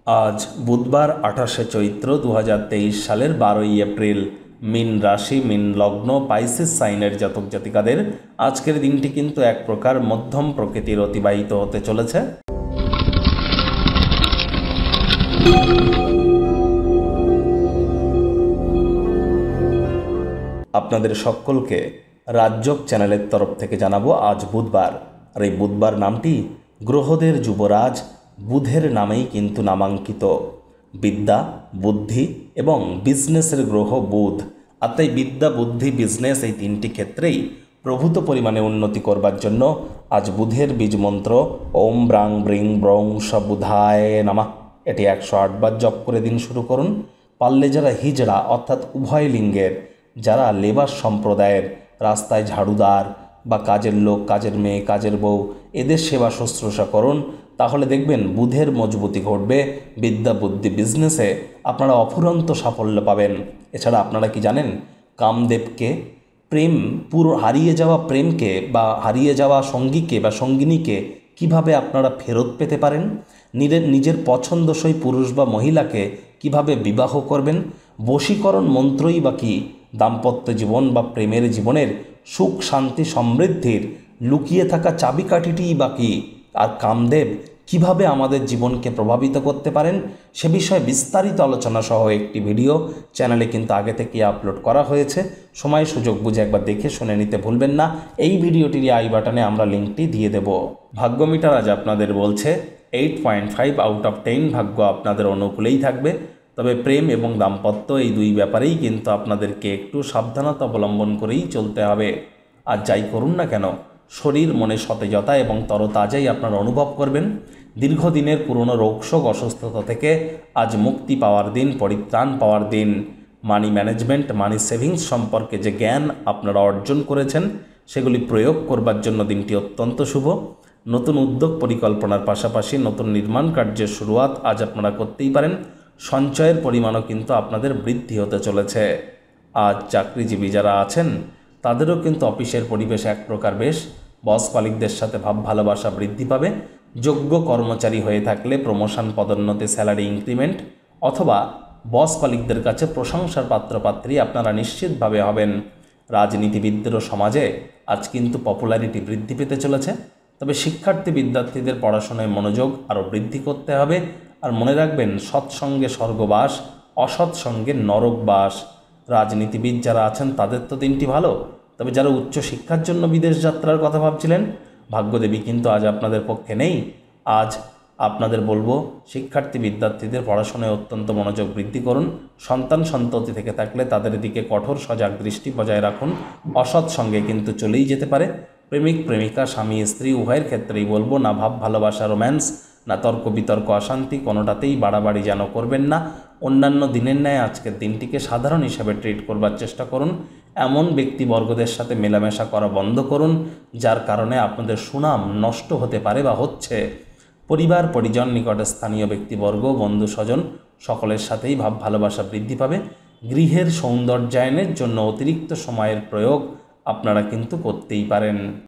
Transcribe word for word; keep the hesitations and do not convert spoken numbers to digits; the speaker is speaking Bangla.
আজ বুধবার আঠাশে চৈত্র দু হাজার তেইশ সালের বারোই এপ্রিল। মিন রাশি, মিন লগ্ন, পাইসিস সাইনের জাতক জাতিকাদের আজকের দিনটি কিন্তু এক প্রকার মধ্যম প্রকৃতির অতিবাহিত হতে চলেছে। আপনাদের সকলকে রাজযোগ চ্যানেলের তরফ থেকে জানাবো আজ বুধবার, আর এই বুধবার নামটি গ্রহদের যুবরাজ বুধের নামেই কিন্তু নামাঙ্কিত। বিদ্যা, বুদ্ধি এবং বিজনেসের গ্রহ বুধ, আর তাই বিদ্যা, বুদ্ধি, বিজনেস এই তিনটি ক্ষেত্রেই প্রভূত পরিমাণে উন্নতি করবার জন্য আজ বুধের বীজমন্ত্র ওম ব্রাং ব্রিং ব্রং স বুধায় নামা এটি একশো আটবার জপ করে দিন শুরু করুন। পারলে যারা হিজড়া অর্থাৎ উভয় লিঙ্গের, যারা লেবার সম্প্রদায়ের, রাস্তায় ঝাড়ুদার বা কাজের লোক, কাজের মেয়ে, কাজের বউ, এদের সেবা শুশ্রূষা করুন, তাহলে দেখবেন বুধের মজবুতি ঘটবে। বিদ্যা, বুদ্ধি, বিজনেসে আপনারা অফুরন্ত সাফল্য পাবেন। এছাড়া আপনারা কি জানেন, কামদেবকে প্রেম পুরো হারিয়ে যাওয়া প্রেমকে বা হারিয়ে যাওয়া সঙ্গীকে বা সঙ্গিনীকে কিভাবে আপনারা ফেরত পেতে পারেন, নিজের নিজের পছন্দসই পুরুষ বা মহিলাকে কিভাবে বিবাহ করবেন, বশীকরণ মন্ত্রই বা কি দাম্পত্য জীবন বা প্রেমের জীবনের সুখ, শান্তি, সমৃদ্ধির লুকিয়ে থাকা চাবিকাঠিটিই বা কি, আর কামদেব কিভাবে আমাদের জীবনকে প্রভাবিত করতে পারেন, সে বিষয়ে বিস্তারিত আলোচনা সহ একটি ভিডিও চ্যানেলে কিন্তু আগে থেকে আপলোড করা হয়েছে। সময় সুযোগ বুঝে একবার দেখে শুনে নিতে ভুলবেন না। এই ভিডিওটির আই বাটনে আমরা লিঙ্কটি দিয়ে দেব। ভাগ্যমিটার আজ আপনাদের বলছে eight point five out of ten ভাগ্য আপনাদের অনুকূলেই থাকবে। তবে প্রেম এবং দাম্পত্য এই দুই ব্যাপারেই কিন্তু আপনাদেরকে একটু সাবধানতা অবলম্বন করেই চলতে হবে। আর যাই করুন না কেন, শরীর মনে সতেজতা এবং তরতাজাই আপনারা অনুভব করবেন। দীর্ঘদিনের পুরনো রোগশোক, অসুস্থতা থেকে আজ মুক্তি পাওয়ার দিন, পরিত্রাণ পাওয়ার দিন। মানি ম্যানেজমেন্ট, মানি সেভিংস সম্পর্কে যে জ্ঞান আপনারা অর্জন করেছেন, সেগুলি প্রয়োগ করবার জন্য দিনটি অত্যন্ত শুভ। নতুন উদ্যোগ পরিকল্পনার পাশাপাশি নতুন নির্মাণ কার্যের শুরুয়াত আজ আপনারা করতেই পারেন। সঞ্চয়ের পরিমাণও কিন্তু আপনাদের বৃদ্ধি হতে চলেছে। আজ চাকরিজীবী যারা আছেন, তাদেরও কিন্তু অফিসের পরিবেশ এক প্রকার বেশ। বস মালিকদের সাথে ভাব ভালোবাসা বৃদ্ধি পাবে। যোগ্য কর্মচারী হয়ে থাকলে প্রমোশন, পদোন্নতি, স্যালারি ইনক্রিমেন্ট অথবা বস মালিকদের কাছে প্রশংসার পাত্রপাত্রী আপনারা নিশ্চিতভাবে হবেন। রাজনীতিবিদদেরও সমাজে আজ কিন্তু পপুলারিটি বৃদ্ধি পেতে চলেছে। তবে শিক্ষার্থী বিদ্যার্থীদের পড়াশোনায় মনোযোগ আরও বৃদ্ধি করতে হবে। আর মনে রাখবেন, সৎসঙ্গে স্বর্গবাস, অসৎসঙ্গে নরকবাস। রাজনীতিবিদ যারা আছেন তাদের তো দিনটি ভালো, তবে যারা উচ্চ শিক্ষার জন্য বিদেশ যাত্রার কথা ভাবছিলেন, ভাগ্যদেবী কিন্তু আজ আপনাদের পক্ষে নেই। আজ আপনাদের বলবো, শিক্ষার্থী বিদ্যার্থীদের পড়াশোনায় অত্যন্ত মনোযোগ বৃদ্ধি করুন। সন্তান সন্ততি থেকে থাকলে তাদের দিকে কঠোর সজাগ দৃষ্টি বজায় রাখুন। অসৎ সঙ্গে কিন্তু চলেই যেতে পারে। প্রেমিক প্রেমিকা, স্বামী স্ত্রী উভয়ের ক্ষেত্রেই বলবো, না ভাব ভালোবাসা, রোম্যান্স, না তর্ক বিতর্ক, অশান্তি, কোনোটাতেই বাড়াবাড়ি যেন করবেন না। অন্যান্য দিনের ন্যায় আজকের দিনটিকে সাধারণ হিসাবে ট্রিট করবার চেষ্টা করুন। এমন ব্যক্তিবর্গদের সাথে মেলামেশা করা বন্ধ করুন, যার কারণে আপনাদের সুনাম নষ্ট হতে পারে বা হচ্ছে। পরিবার, পরিজন, নিকটে স্থানীয় ব্যক্তিবর্গ, বন্ধু স্বজন সকলের সাথেই ভাব ভালোবাসা বৃদ্ধি পাবে। গৃহের সৌন্দর্যায়নের জন্য অতিরিক্ত সময়ের প্রয়োগ আপনারা কিন্তু করতেই পারেন।